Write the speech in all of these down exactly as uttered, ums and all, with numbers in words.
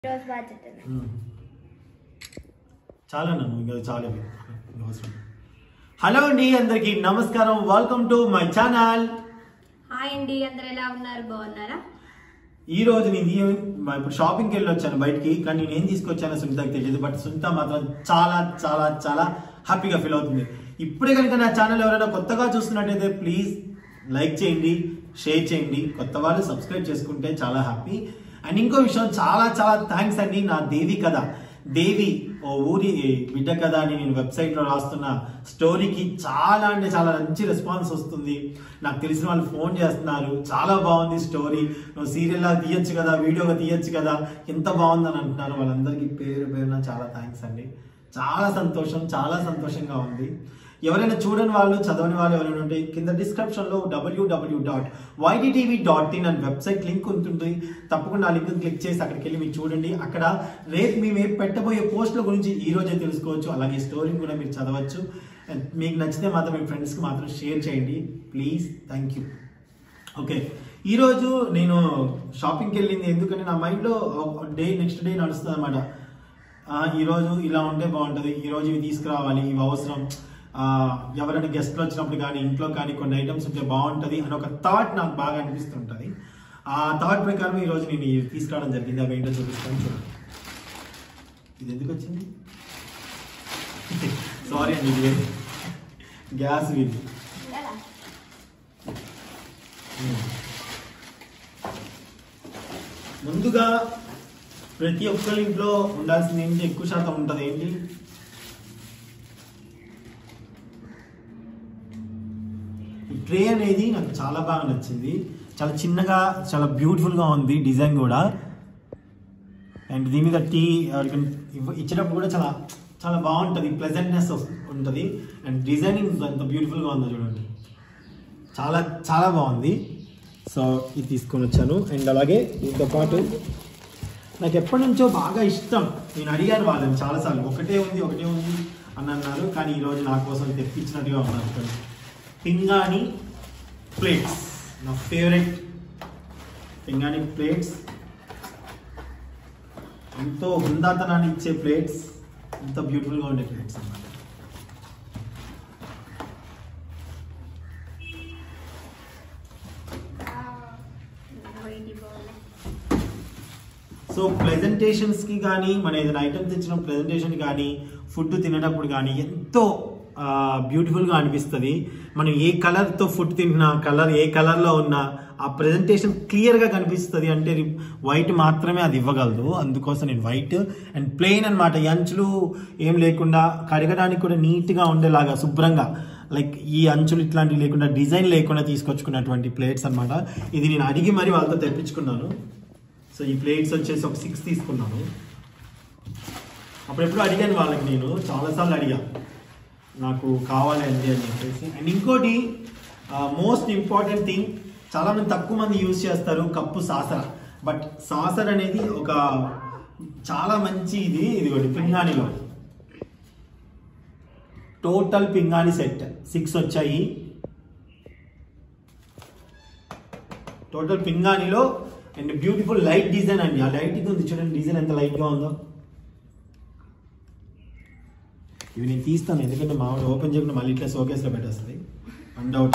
చాలా ఇంకా చాలా హలో అండి అందరికి నమస్కారం welcome to my channel hi అండి అందరూ ఎలా ఉన్నారు బాగున్నారా ఈ రోజు నేను ఇప్పుడు షాపింగ్కి వెళ్ళి వచ్చాను బయటికి కానీ నేను ఏం తీసుకొచ్చానో సునీతకి తెలియదు బట్ సునీత మాత్రం చాలా చాలా చాలా హ్యాపీగా ఫీల్ అవుతుంది ఇప్పుడే కనుక నా ఛానల్ ఎవరైనా కొత్తగా చూస్తున్నట్టయితే ప్లీజ్ లైక్ చేయండి షేర్ చేయండి కొత్త వాళ్ళు సబ్స్క్రైబ్ చేసుకుంటే చాలా హ్యాపీ అండ్ ఇంకో విషయం చాలా చాలా థ్యాంక్స్ అండి నా దేవి కథ దేవి ఓ ఊరి బిడ్డ కథ అని నేను వెబ్సైట్లో రాస్తున్న స్టోరీకి చాలా అంటే చాలా మంచి రెస్పాన్స్ వస్తుంది నాకు తెలిసిన వాళ్ళు ఫోన్ చేస్తున్నారు చాలా బాగుంది స్టోరీ నువ్వు సీరియల్లా తీయచ్చు కదా వీడియోగా తీయచ్చు కదా ఎంత బాగుందని అంటున్నారు వాళ్ళందరికీ పేరు పేరున చాలా థ్యాంక్స్ అండి చాలా సంతోషం చాలా సంతోషంగా ఉంది ఎవరైనా చూడని వాళ్ళు చదవని వాళ్ళు ఎవరైనా ఉంటే కింద డిస్క్రిప్షన్లో W W dot YTTV dot in అని వెబ్సైట్ లింక్ ఉంటుంది తప్పకుండా ఆ లింక్ క్లిక్ చేసి అక్కడికి వెళ్ళి మీరు చూడండి అక్కడ రేపు మేము పెట్టబోయే పోస్టుల గురించి ఈ రోజే తెలుసుకోవచ్చు అలాగే స్టోరీని కూడా మీరు చదవచ్చు మీకు నచ్చితే మాత్రం మీ ఫ్రెండ్స్కి మాత్రం షేర్ చేయండి ప్లీజ్ థ్యాంక్ యూ ఓకే ఈరోజు నేను షాపింగ్కి వెళ్ళింది ఎందుకంటే నా మైండ్లో డే నెక్స్ట్ డే నడుస్తుంది అనమాట ఈరోజు ఇలా ఉంటే బాగుంటుంది ఈరోజు ఇవి తీసుకురావాలి ఇవి అవసరం ఎవరైనా గెస్ట్లు వచ్చినప్పుడు కానీ ఇంట్లో కానీ కొన్ని ఐటమ్స్ ఉంటే బాగుంటుంది అని ఒక థాట్ నాకు బాగా అనిపిస్తుంటుంది ఆ థాట్ ప్రకారం ఈరోజు నేను తీసుకురావడం జరిగింది అవి ఏంటో చూపిస్తాను చూడండి ఇది ఎందుకు వచ్చింది సారీ అండి ఇది గ్యాస్ ఇది ముందుగా ప్రతి ఒక్కరి ఇంట్లో ఉండాల్సింది ఏంటి ఎక్కువ శాతం ఉంటుంది ఏంటి ట్రే అనేది నాకు చాలా బాగా నచ్చింది చాలా చిన్నగా చాలా బ్యూటిఫుల్గా ఉంది డిజైన్ కూడా అండ్ దీని మీద టీ ఇచ్చేటప్పుడు కూడా చాలా చాలా బాగుంటుంది ప్లెజెంట్నెస్ ఉంటుంది అండ్ డిజైనింగ్ ఎంత బ్యూటిఫుల్గా ఉందో చూడండి చాలా చాలా బాగుంది సో ఇది తీసుకొని వచ్చాను అండ్ అలాగే దీంతో పాటు నాకు ఎప్పటి నుంచో బాగా ఇష్టం నేను అడిగాను వాళ్ళని చాలాసార్లు ఒకటే ఉంది ఒకటే ఉంది అని అన్నారు కానీ ఈరోజు నా కోసం తెప్పించినట్టుగా ఉన్నారు పింగాణి ప్లేట్స్ నా ఫేవరెట్ పింగాణి ప్లేట్స్ ఎంతో హుందాతనాన్ని ఇచ్చే ప్లేట్స్ ఎంత బ్యూటిఫుల్గా ఉండే ప్లేట్స్ అన్నమాట సో ప్రెజెంటేషన్స్కి కానీ మన ఏదైనా ఐటమ్ తెచ్చిన ప్రెజెంటేషన్ కానీ ఫుడ్ తినేటప్పుడు కానీ ఎంతో బ్యూటిఫుల్గా అనిపిస్తుంది మనం ఏ కలర్తో ఫుడ్ తింటున్నా కలర్ ఏ కలర్లో ఉన్నా ఆ ప్రెజెంటేషన్ క్లియర్గా కనిపిస్తుంది అంటే వైట్ మాత్రమే అది ఇవ్వగలదు అందుకోసం నేను వైట్ అండ్ ప్లెయిన్ అనమాట అంచులు ఏం లేకుండా కడగడానికి కూడా నీట్గా ఉండేలాగా శుభ్రంగా లైక్ ఈ అంచులు ఇట్లాంటివి లేకుండా డిజైన్ లేకుండా తీసుకొచ్చుకున్నటువంటి ప్లేట్స్ అనమాట ఇది నేను అడిగి మరి వాళ్ళతో తెప్పించుకున్నాను సో ఈ ప్లేట్స్ వచ్చేసి ఒక సిక్స్ తీసుకున్నాను అప్పుడెప్పుడు అడిగాను వాళ్ళకి నేను చాలాసార్లు అడిగాను నాకు కావాలి అండి అని చెప్పేసి అండ్ ఇంకోటి మోస్ట్ ఇంపార్టెంట్ థింగ్ చాలామంది తక్కువ మంది యూజ్ చేస్తారు కప్పు సాసర బట్ సాసర్ అనేది ఒక చాలా మంచి ఇది ఇదిగోండి పింగాణిలో టోటల్ పింగాణి సెట్ సిక్స్ వచ్చాయి టోటల్ పింగాణిలో అండ్ బ్యూటిఫుల్ లైట్ డిజైన్ అండి ఆ లైట్గా ఉంది చూడండి డిజైన్ ఎంత లైట్గా ఉందో ఇవి నేను తీస్తాను ఎందుకంటే మామూలు ఓపెన్ చేయకుండా మళ్ళీ ఇట్లా షోకేస్లో పెట్టేస్తుంది అన్డౌట్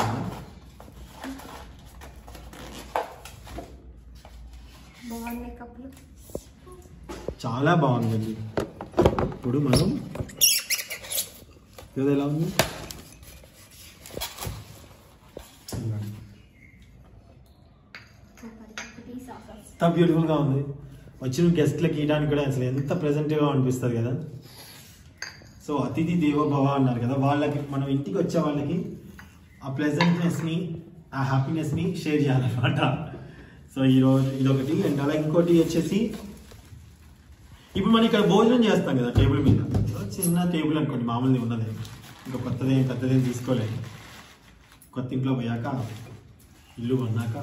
చాలా బాగుందండి ఇప్పుడు మనం ఏదో ఎలా ఉంది ఎంత బ్యూటిఫుల్గా ఉంది వచ్చిన గెస్ట్లకి ఇవ్వడానికి కూడా అసలు ఎంత ప్రెజెంట్గా అనిపిస్తుంది కదా సో అతిథి దేవోభవ అన్నారు కదా వాళ్ళకి మనం ఇంటికి వచ్చే వాళ్ళకి ఆ ప్లెజెంట్నెస్ని ఆ హ్యాపీనెస్ని షేర్ చేయాలన్నమాట సో ఈరోజు ఇదొకటి అండ్ అలా ఇంకోటి వచ్చేసి ఇప్పుడు మనం ఇక్కడ భోజనం చేస్తాం కదా టేబుల్ మీద చిన్న టేబుల్ అనుకోండి మామూలుది ఉన్నది ఇంకా కొత్తదేం పెద్దదేం తీసుకోలేదు కొత్త ఇంట్లో పోయాక ఇల్లు కొన్నాక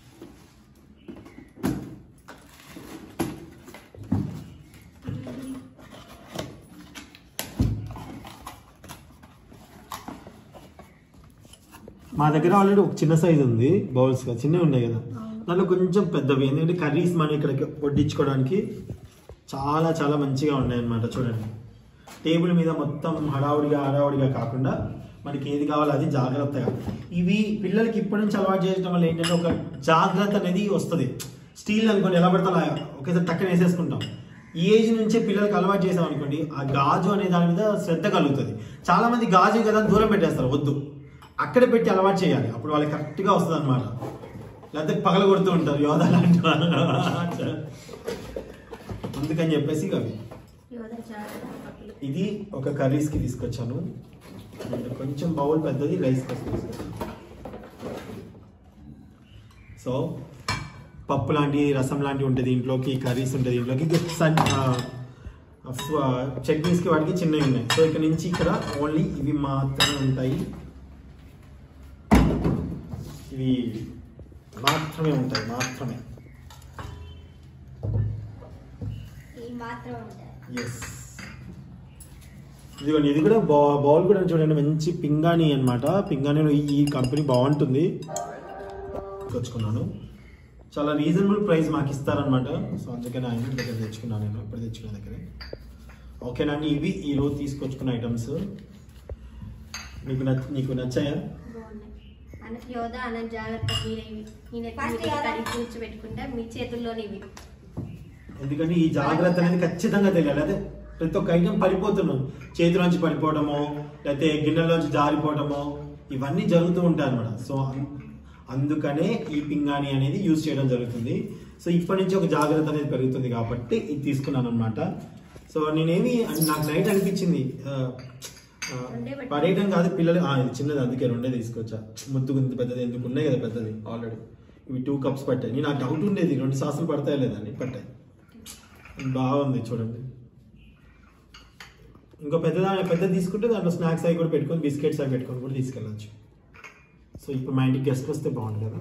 మా దగ్గర ఆల్రెడీ ఒక చిన్న సైజ్ ఉంది బౌల్స్గా చిన్నవి ఉన్నాయి కదా దాంట్లో కొంచెం పెద్దవి ఎందుకంటే కర్రీస్ మనం ఇక్కడ వడ్డించుకోవడానికి చాలా చాలా మంచిగా ఉన్నాయి అన్నమాట. చూడండి, టేబుల్ మీద మొత్తం హడావుడిగా హడావుడిగా కాకుండా మనకి ఏది కావాలో అది జాగ్రత్తగా. ఇవి పిల్లలకి ఇప్పటి నుంచి అలవాటు చేయడం వల్ల ఏంటంటే ఒక జాగ్రత్త అనేది వస్తుంది. స్టీల్ అనుకోండి ఎలా పడతా ఒకేసారి టక్కన వేసేసుకుంటాం. ఈ ఏజ్ నుంచే పిల్లలకి అలవాటు చేసాం అనుకోండి, ఆ గాజు అనే దాని మీద శ్రద్ధ కలుగుతుంది. చాలా మంది గాజు కదా దూరం పెట్టేస్తారు, వద్దు అక్కడ పెట్టి అలవాటు చేయాలి, అప్పుడు వాళ్ళకి కరెక్ట్గా వస్తుంది అనమాట. లేకపోతే పగల కొడుతూ ఉంటారు యోధ లాంటి వాళ్ళు. అందుకని చెప్పేసి అవి ఇది ఒక కర్రీస్కి తీసుకొచ్చాను. కొంచెం బౌల్ పెద్దది రైస్ కోసం తీసుకొచ్చాను. సో పప్పు లాంటి రసం లాంటివి ఉంటుంది ఇంట్లోకి, కర్రీస్ ఉంటుంది ఇంట్లోకి, చట్నీస్కి వాటికి చిన్నవి ఉన్నాయి. సో ఇక్కడ నుంచి ఇక్కడ ఓన్లీ ఇవి మాత్రమే ఉంటాయి, ఇవి మాత్రమే ఉంటాయి మాత్రమే ఎస్. ఇదిగోండి, ఇది కూడా బా బౌల్ కూడా చూడండి, మంచి పింగాణి అనమాట. పింగాణిలో ఈ కంపెనీ బాగుంటుంది, తెచ్చుకున్నాను. చాలా రీజనబుల్ ప్రైస్ మాకు ఇస్తారనమాట. సో అందుకని ఆయన దగ్గర తెచ్చుకున్నాను, నేను ఇప్పుడు తెచ్చుకున్న దగ్గరే. ఓకేనండి, ఇవి ఈరోజు తీసుకొచ్చుకున్న ఐటమ్స్. మీకు నచ్చ నీకు నచ్చాయా? ఎందుకంటే ఈ జాగ్రత్త అనేది ఖచ్చితంగా తెలియాలి. అదే ప్రతి ఒక్క ఐటమ్ పడిపోతున్నాం, చేతిలోంచి పడిపోవడమో లేకపోతే గిన్నెలోంచి జారిపోవడమో ఇవన్నీ జరుగుతూ ఉంటాయి అనమాట. సో అందుకనే ఈ పింగాణి అనేది యూజ్ చేయడం జరుగుతుంది. సో ఇప్పటి నుంచి ఒక జాగ్రత్త అనేది పెరుగుతుంది కాబట్టి ఇది తీసుకున్నాను అనమాట. సో నేనేమి నాకు నైట్ అనిపించింది పడేయటం కాదు, పిల్లలు ఇది చిన్నది అందుకే రెండే తీసుకొచ్చా. ముద్దుకు ఇంత పెద్దది ఎందుకు ఉన్నాయి కదా పెద్దది ఆల్రెడీ. ఇవి టూ కప్స్ పట్టాయి. నేను నాకు డౌట్ ఉండేది రెండు సాసులు పడతాయా లేదా అని, పట్టాయి. బాగుంది చూడండి. ఇంకో పెద్దదా పెద్దది తీసుకుంటే దాంట్లో స్నాక్స్ అవి కూడా పెట్టుకొని బిస్కెట్స్ అవి పెట్టుకొని కూడా తీసుకెళ్ళచ్చు. సో ఇప్పుడు మా ఇంటికి గెస్ట్లు వస్తే బాగుంది కదా.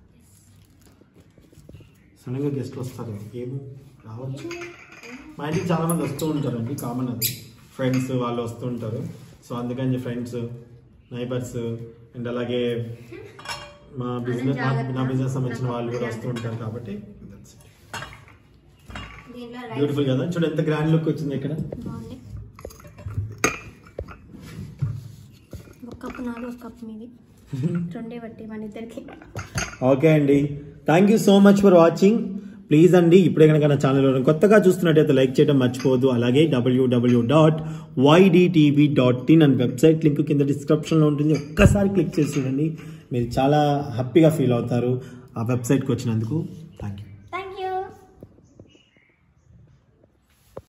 సడన్గా గెస్ట్లు వస్తారు, ఏమో రావచ్చు. మా ఇంటికి చాలా మంది వస్తూ ఉంటారండి, కామన్ అది. ఫ్రెండ్స్ వాళ్ళు వస్తూ ఉంటారు. సో అందుకని ఫ్రెండ్స్, నైబర్స్ అండ్ అలాగే మా బిజినెస్ నా బిజినెస్ సంబంధించిన వాళ్ళు కూడా వస్తూ ఉంటారు కాబట్టి బ్యూటిఫుల్ కదా. చూడు ఎంత గ్రాండ్ లుక్ వచ్చింది ఇక్కడ. ఓకే అండి, thank you so much for watching. Please అండి, ఇప్పుడే కనుక నా ఛానల్ కొత్తగా చూస్తున్నట్టయితే లైక్ చేయడం మర్చిపోవద్దు. అలాగే W W dot YDTV dot in అని వెబ్సైట్ లింక్ కింద డిస్క్రిప్షన్లో ఉంటుంది. ఒక్కసారి క్లిక్ చేసి చూడండి, మీరు చాలా హ్యాపీగా ఫీల్ అవుతారు ఆ వెబ్సైట్కి వచ్చినందుకు.